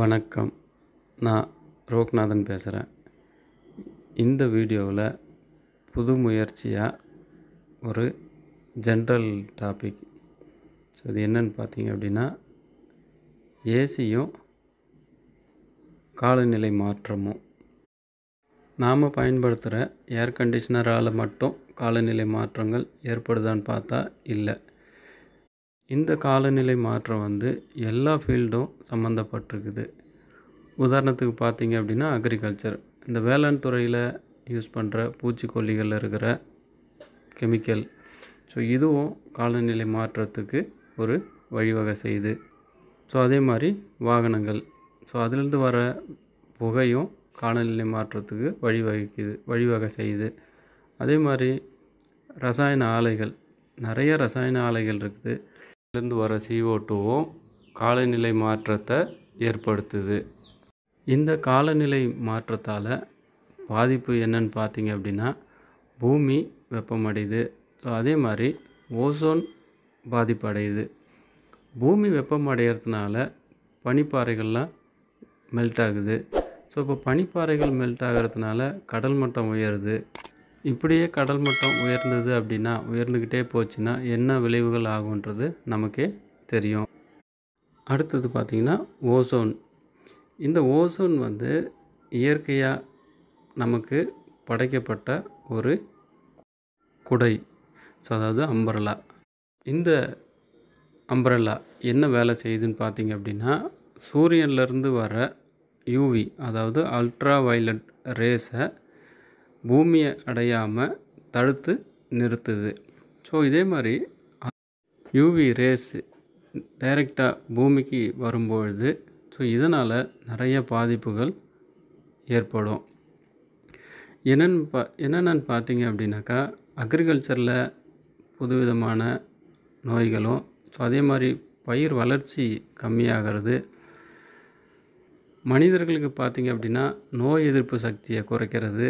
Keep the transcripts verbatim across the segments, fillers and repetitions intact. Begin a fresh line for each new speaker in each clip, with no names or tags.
வணக்கம். நான் ரோக்நாதன் பேசுகிறேன். இந்த வீடியோவில் புது முயற்சியாக ஒரு ஜென்ரல் டாபிக். ஸோ இது என்னென்னு பார்த்தீங்க அப்படின்னா, ஏசியும் காலநிலை மாற்றமும். நாம் பயன்படுத்துகிற ஏர் கண்டிஷனரால் மட்டும் காலநிலை மாற்றங்கள் ஏற்படுதான்னு பார்த்தா இல்லை. இந்த காலநிலை மாற்றம் வந்து எல்லா ஃபீல்டும் சம்மந்தப்பட்டிருக்குது. உதாரணத்துக்கு பார்த்தீங்க அப்படின்னா அக்ரிகல்ச்சர், இந்த வேளாண் துறையில் யூஸ் பண்ணுற பூச்சிக்கொல்லிகளில் இருக்கிற கெமிக்கல், ஸோ இதுவும் காலநிலை மாற்றத்துக்கு ஒரு வழிவகை செய்யுது. ஸோ அதே மாதிரி வாகனங்கள், ஸோ அதிலிருந்து வர புகையும் காலநிலை மாற்றத்துக்கு வழிவகுக்குது வழிவகை செய்யுது. அதே மாதிரி ரசாயன ஆலைகள், நிறைய ரசாயன ஆலைகள் இருக்குது. இருந்து வர சிஓ டூவும் காலநிலை மாற்றத்தை ஏற்படுத்துது. இந்த காலநிலை மாற்றத்தால் பாதிப்பு என்னன்னு பார்த்தீங்க அப்படின்னா, பூமி வெப்பமடையுது. ஸோ அதே மாதிரி ஓசோன் பாதிப்படையுது. பூமி வெப்பமடைகிறதுனால பனிப்பாறைகள்லாம் மெல்ட் ஆகுது. ஸோ இப்போ பனிப்பாறைகள் மெல்ட் ஆகிறதுனால கடல் மட்டம் உயருது. இப்படியே கடல் மட்டம் உயர்ந்தது அப்படின்னா, உயர்ந்துக்கிட்டே போச்சுன்னா என்ன விளைவுகள் ஆகுன்றது நமக்கே தெரியும். அடுத்தது பார்த்திங்கன்னா ஓசோன். இந்த ஓசோன் வந்து இயற்கையாக நமக்கு படைக்கப்பட்ட ஒரு குடை, ஸோ அதாவது அம்பரலா. இந்த அம்பரலா என்ன வேலை செய்யுதுன்னு பார்த்திங்க அப்படின்னா, சூரியன்லேருந்து வர யூவி, அதாவது அல்ட்ரா வயலட் ரேஸை பூமியை அடையாமல் தடுத்து நிறுத்துது. ஸோ இதே மாதிரி யூவி ரேஸ் டைரெக்டாக பூமிக்கு வரும்பொழுது, ஸோ இதனால் நிறைய பாதிப்புகள் ஏற்படும். என்னென்னு பா என்னென்னு பார்த்தீங்க அப்படின்னாக்கா, அக்ரிகல்ச்சரில் புதுவிதமான நோய்களும், ஸோ அதே மாதிரி பயிர் வளர்ச்சி கம்மியாகிறது. மனிதர்களுக்கு பார்த்திங்க அப்படின்னா நோய் எதிர்ப்பு சக்தியை குறைக்கிறது.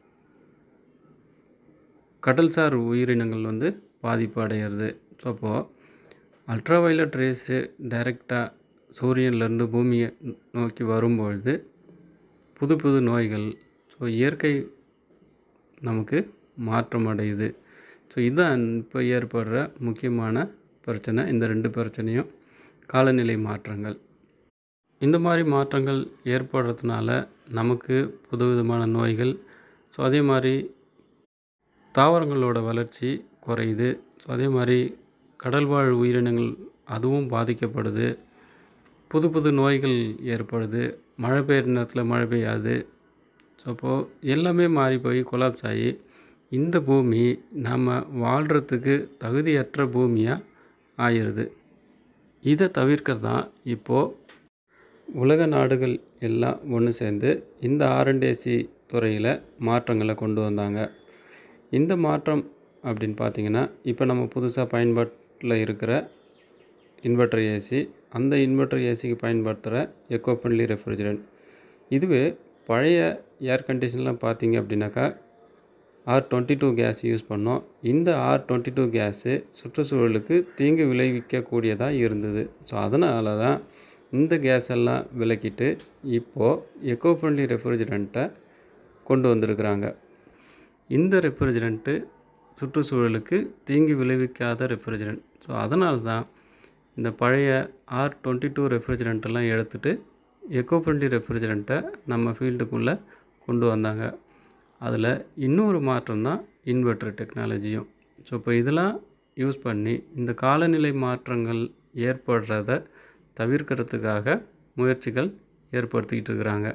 கடல்சார் உயிரினங்கள் வந்து பாதிப்பு அடைகிறது. ஸோ அப்போது அல்ட்ரா வயலட் ரேஸு டைரெக்டாக சூரியன்லேருந்து பூமியை நோக்கி வரும்பொழுது புது புது நோய்கள், ஸோ இயற்கை நமக்கு மாற்றம் அடையுது. ஸோ இதுதான் இப்போ ஏற்படுற முக்கியமான பிரச்சனை. இந்த ரெண்டு பிரச்சனையும் காலநிலை மாற்றங்கள். இந்த மாதிரி மாற்றங்கள் ஏற்படுறதுனால நமக்கு புதுவிதமான நோய்கள், ஸோ அதே மாதிரி தாவரங்களோட வளர்ச்சி குறையுது. ஸோ அதே மாதிரி கடல்வாழ் உயிரினங்கள் அதுவும் பாதிக்கப்படுது. புது புது நோய்கள் ஏற்படுது. மழை பெய்கிற நேரத்தில் மழை பெய்யாது. ஸோ அப்போது எல்லாமே மாறி போய் கொலாப்ஸ் ஆகி இந்த பூமி நம்ம வாழ்கிறதுக்கு தகுதியற்ற பூமியாக ஆயிடுது. இதை தவிர்க்கிறது தான் இப்போது உலக நாடுகள் எல்லாம் ஒன்று சேர்ந்து இந்த ஆர்என்டிசி துறையில் மாற்றங்களை கொண்டு வந்தாங்க. இந்த மாற்றம் அப்படின்னு பார்த்திங்கன்னா, இப்போ நம்ம புதுசாக பயன்பாட்டில் இருக்கிற இன்வெர்டர் ஏசி, அந்த இன்வெர்டர் ஏசிக்கு பயன்படுத்துகிற எக்கோ ஃப்ரெண்ட்லி ரெஃப்ரிஜரண்ட். இதுவே பழைய ஏர் கண்டிஷன்லாம் பார்த்திங்க அப்படின்னாக்கா R twenty two gas use பண்ணோம். இந்த ஆர் டுவெண்ட்டி டூ கேஸு சுற்றுச்சூழலுக்கு தீங்கு விளைவிக்கக்கூடியதாக இருந்தது. ஸோ அதனால தான் இந்த கேஸ் எல்லாம் விலக்கிட்டு இப்போது எக்கோ ஃப்ரெண்ட்லி ரெஃப்ரிஜரண்ட்டை கொண்டு வந்திருக்கிறாங்க. இந்த ரெஃப்ரிஜரண்ட்டு சுற்றுச்சூழலுக்கு தீங்கு விளைவிக்காத ரெஃப்ரிஜரண்ட். ஸோ அதனால தான் இந்த பழைய ஆர் டுவெண்ட்டி டூ ரெஃப்ரிஜரண்ட்டெல்லாம் எடுத்துகிட்டு எக்கோ ஃப்ரெண்ட்லி ரெஃப்ரிஜரண்ட்டை நம்ம ஃபீல்டுக்குள்ளே கொண்டு வந்தாங்க. அதில் இன்னொரு மாற்றம் தான் இன்வெர்டர் டெக்னாலஜியும். ஸோ இப்போ இதெல்லாம் யூஸ் பண்ணி இந்த காலநிலை மாற்றங்கள் ஏற்படுறத தவிர்க்கிறதுக்காக முயற்சிகள் ஏற்படுத்திக்கிட்டு இருக்கிறாங்க.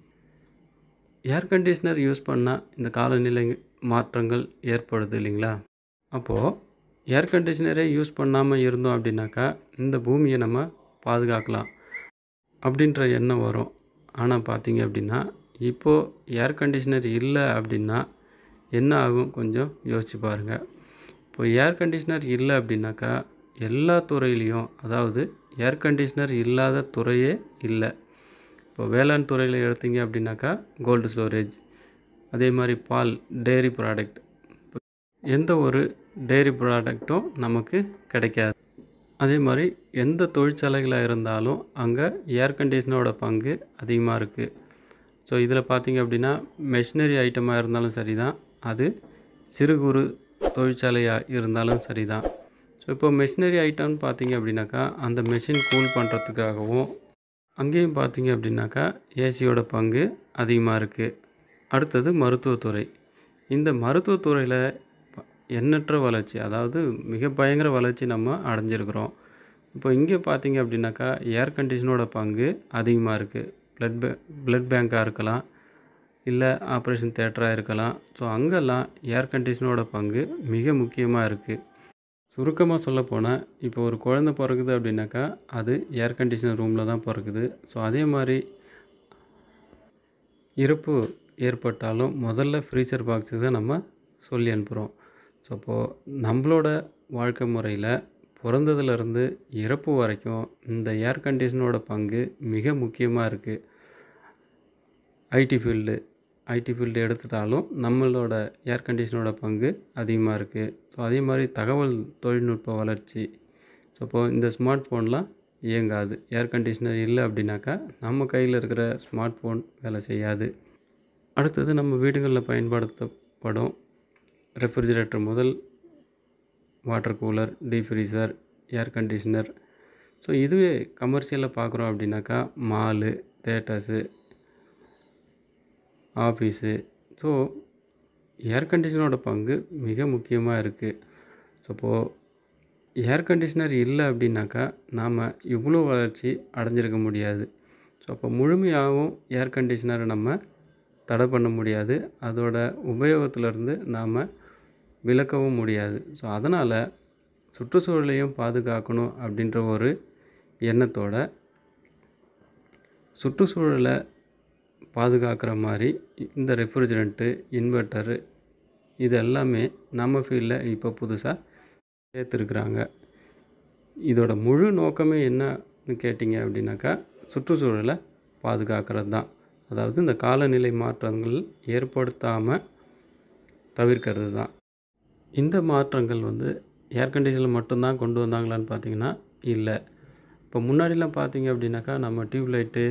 ஏர் கண்டிஷ்னர் யூஸ் பண்ணால் இந்த காலநிலை மாற்றங்கள் ஏற்படுது இல்லைங்களா? அப்போது ஏர் கண்டிஷ்னரே யூஸ் பண்ணாமல் இருந்தோம் அப்படின்னாக்கா இந்த பூமியை நம்ம பாதுகாக்கலாம் அப்படின்ற எண்ணம் வரும். ஆனால் பார்த்திங்க அப்படின்னா இப்போது ஏர் கண்டிஷ்னர் இல்லை அப்படின்னா என்ன ஆகும் கொஞ்சம் யோசிச்சு பாருங்கள். இப்போ ஏர் கண்டிஷ்னர் இல்லை அப்படின்னாக்கா எல்லா துறையிலையும், அதாவது ஏர் கண்டிஷ்னர் இல்லாத துறையே இல்லை. இப்போ வேளாண் துறையில் எடுத்தீங்க அப்படின்னாக்கா கோல்டு ஸ்டோரேஜ், அதே மாதிரி பால், டெய்ரி ப்ராடக்ட், எந்த ஒரு டெய்ரி ப்ராடக்ட்டும் நமக்கு கிடைக்காது. அதே மாதிரி எந்த தொழிற்சாலைகளாக இருந்தாலும் அங்கே ஏர் கண்டிஷனரோட பங்கு அதிகமாக இருக்குது. ஸோ இதில் பார்த்திங்க அப்படின்னா மெஷினரி ஐட்டமாக இருந்தாலும் சரி தான், அது சிறு குறு தொழிற்சாலையாக இருந்தாலும் சரி தான். ஸோ இப்போ மெஷினரி ஐட்டம்னு பார்த்திங்க அப்படின்னாக்கா அந்த மெஷின் கூல் பண்ணுறதுக்காகவும் அங்கேயும் பார்த்திங்க அப்படின்னாக்கா ஏசியோட பங்கு அதிகமாக இருக்குது. அடுத்தது மருத்துவத்துறை. இந்த மருத்துவத்துறையில் எண்ணற்ற வளர்ச்சி, அதாவது மிக பயங்கர வளர்ச்சி நம்ம அடைஞ்சிருக்கிறோம். இப்போ இங்கே பார்த்திங்க அப்படின்னாக்கா ஏர் கண்டிஷனோட பங்கு அதிகமாக இருக்குது. ப்ளட் பே ப்ளட் பேங்காக இருக்கலாம், இல்லை ஆப்ரேஷன் தியேட்டராக இருக்கலாம். ஸோ அங்கெல்லாம் ஏர் கண்டிஷனரோட பங்கு மிக முக்கியமாக இருக்குது. சுருக்கமாக சொல்லப்போனால் இப்போ ஒரு குழந்தை பிறக்குது அப்படின்னாக்கா அது ஏர் கண்டிஷனர் ரூமில் தான் பிறக்குது. ஸோ அதே மாதிரி இறப்பு ஏற்பட்டாலும் முதல்ல ஃப்ரீசர் பாக்ஸுக்கு தான் நம்ம சொல்லி அனுப்புகிறோம். ஸோ அப்போது நம்மளோட வாழ்க்கை முறையில் பிறந்ததுலேருந்து இறப்பு வரைக்கும் இந்த ஏர் கண்டிஷனரோட பங்கு மிக முக்கியமாக இருக்குது. ஐடி ஃபீல்டு ஐடி ஃபீல்டு எடுத்துட்டாலும் நம்மளோட ஏர் கண்டிஷனரோட பங்கு அதிகமாக இருக்குது. ஸோ அதே மாதிரி தகவல் தொழில்நுட்ப வளர்ச்சி. ஸோ இப்போது இந்த ஸ்மார்ட் ஃபோன்லாம் இயங்காது. ஏர் கண்டிஷனர் இல்லை அப்படின்னாக்கா நம்ம கையில் இருக்கிற ஸ்மார்ட் ஃபோன் வேலை செய்யாது. அடுத்தது நம்ம வீடுகளில் பயன்படுத்தப்படும் ரெஃப்ரிஜிரேட்டர் முதல் water cooler, deep freezer, air conditioner. So இதுவே கமர்ஷியலில் பார்க்குறோம் அப்படின்னாக்கா mall, theatres, office. So air கண்டிஷனரோட பங்கு மிக முக்கியமாக இருக்குது. ஸோ இப்போது ஏர் கண்டிஷனர் இல்லை அப்படின்னாக்கா நாம் இவ்வளோ வளர்ச்சி அடைஞ்சிருக்க முடியாது. ஸோ அப்போ முழுமையாகவும் ஏர் கண்டிஷனரை நம்ம தடை பண்ண முடியாது. அதோட உபயோகத்திலேருந்து நாம் விலக்கவும் முடியாது. ஸோ அதனால் சுற்றுச்சூழலையும் பாதுகாக்கணும் அப்படின்ற ஒரு எண்ணத்தோட சுற்றுச்சூழலை பாதுகாக்கிற மாதிரி இந்த ரெஃப்ரிஜரண்ட்டு, இன்வெர்ட்டரு இது எல்லாமே நம்ம ஃபீல்டில் இப்போ புதுசாக சேர்த்துருக்குறாங்க. இதோட முழு நோக்கமே என்னன்னு கேட்டிங்க அப்படின்னாக்கா சுற்றுச்சூழலை பாதுகாக்கிறது தான். அதாவது இந்த காலநிலை மாற்றங்கள் ஏற்படுத்தாமல் தவிர்க்கிறது தான். இந்த மாற்றங்கள் வந்து ஏர் கண்டிஷனில் மட்டும்தான் கொண்டு வந்தாங்களான்னு பார்த்திங்கன்னா இல்லை. இப்போ முன்னாடிலாம் பார்த்திங்க அப்படின்னாக்கா நம்ம டியூப்லைட்டு,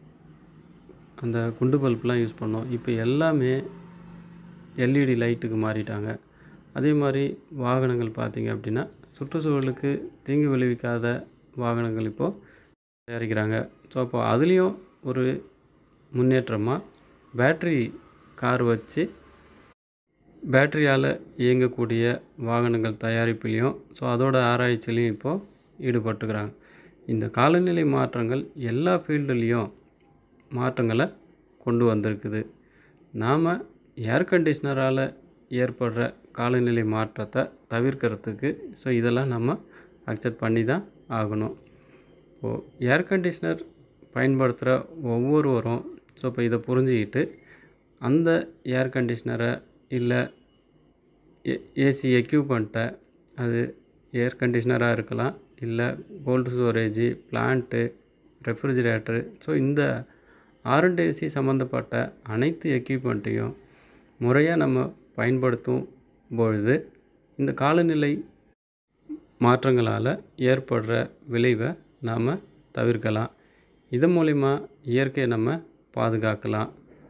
அந்த குண்டு பல்ப்லாம் யூஸ் பண்ணோம். இப்போ எல்லாமே எல்இடி லைட்டுக்கு மாறிட்டாங்க. அதே மாதிரி வாகனங்கள் பார்த்திங்க அப்படின்னா சுற்றுச்சூழலுக்கு தீங்கு விளைவிக்காத வாகனங்கள் இப்போது தயாரிக்கிறாங்க. ஸோ அப்போ அதுலேயும் ஒரு முன்னேற்றமாக பேட்ரி கார் வச்சு பேட்டரியால் இயங்கக்கூடிய வாகனங்கள் தயாரிப்புலேயும், ஸோ அதோட ஆராய்ச்சிலையும் இப்போது ஈடுபட்டுக்கிறாங்க. இந்த காலநிலை மாற்றங்கள் எல்லா ஃபீல்டுலேயும் மாற்றங்களை கொண்டு வந்திருக்குது. நாம் ஏர் கண்டிஷனரால் ஏற்படுற காலநிலை மாற்றத்தை தவிர்க்கிறதுக்கு ஸோ இதெல்லாம் நம்ம அக்செப்ட் பண்ணி தான் ஆகணும். இப்போது ஏர் கண்டிஷனர் பயன்படுத்துகிற ஒவ்வொருவரும் ஸோ இப்போ இதை புரிஞ்சுக்கிட்டு அந்த ஏர் கண்டிஷனரை இல்லை ஏ ஏசி எக்யூப்மெண்ட்டை, அது ஏர் கண்டிஷனராக இருக்கலாம், இல்லை cold storage, plant, refrigerator. So இந்த ஆர்என்டிசி சம்மந்தப்பட்ட அனைத்து எக்யூப்மெண்ட்டையும் முறையாக நம்ம பயன்படுத்தும் பொழுது இந்த காலநிலை மாற்றங்களால் ஏற்படுற விளைவை நாம் தவிர்க்கலாம். இதன் மூலிமா இயற்கையை நம்ம பாதுகாக்கலாம்.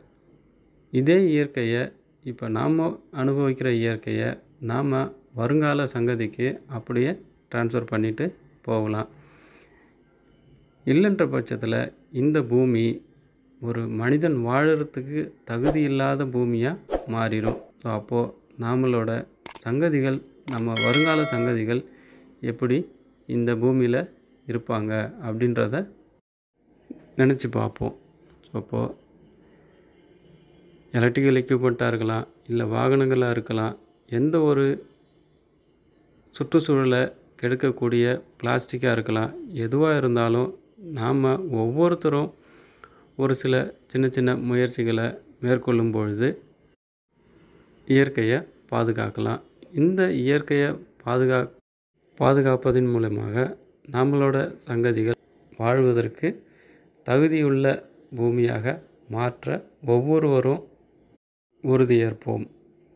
இதே இயற்கையை இப்போ நாம் அனுபவிக்கிற இயற்கையை நாம் வருங்கால சங்கதிக்கு அப்படியே ட்ரான்ஸ்ஃபர் பண்ணிட்டு போகலாம். இல்லைன்ற பட்சத்தில் இந்த பூமி ஒரு மனிதன் வாழறதுக்கு தகுதி இல்லாத பூமியாக மாறிடும். ஸோ அப்போது நம்மளோட சங்கதிகள், நம்ம வருங்கால சங்கதிகள் எப்படி இந்த பூமியில் இருப்பாங்க அப்படின்றத நினச்சி பார்ப்போம். ஸோ அப்போது எலக்ட்ரிக்கல் எக்யூப்மெண்ட்டாக இருக்கலாம், இல்லை வாகனங்களாக இருக்கலாம், எந்த ஒரு சுற்றுச்சூழலை கெடுக்கக்கூடிய பிளாஸ்டிக்காக இருக்கலாம், எதுவாக இருந்தாலும் நாம் ஒவ்வொருத்தரும் ஒரு சில சின்ன சின்ன முயற்சிகளை மேற்கொள்ளும் பொழுது இயற்கையை பாதுகாக்கலாம். இந்த இயற்கையை பாதுகா பாதுகாப்பதன் மூலமாக நம்மளோட சங்கதிகள் வாழ்வதற்கு தகுதியுள்ள பூமியாக மாற்ற ஒவ்வொருவரும் உறுதியேற்போம்.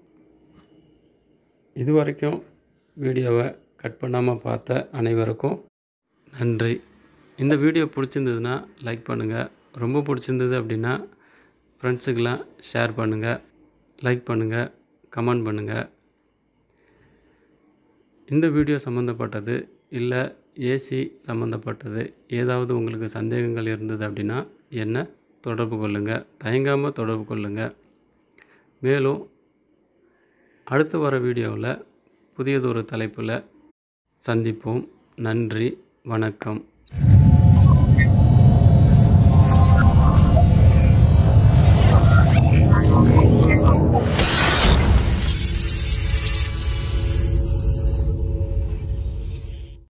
இதுவரைக்கும் வீடியோவை கட் பண்ணாமல் பார்த்த அனைவருக்கும் நன்றி. இந்த வீடியோ பிடிச்சிருந்ததுன்னா லைக் பண்ணுங்கள். ரொம்ப பிடிச்சிருந்தது அப்படின்னா ஃப்ரெண்ட்ஸுக்கெலாம் ஷேர் பண்ணுங்கள், லைக் பண்ணுங்கள், கமெண்ட் பண்ணுங்கள். இந்த வீடியோ சம்மந்தப்பட்டது இல்லை ஏசி சம்மந்தப்பட்டது ஏதாவது உங்களுக்கு சந்தேகங்கள் இருந்தது அப்படின்னா என்னை தொடர்பு கொள்ளுங்கள். தயங்காமல் தொடர்பு கொள்ளுங்கள். மேலும் அடுத்து வர வீடியோவில் புதியதொரு தலைப்பில் சந்திப்போம். நன்றி, வணக்கம்.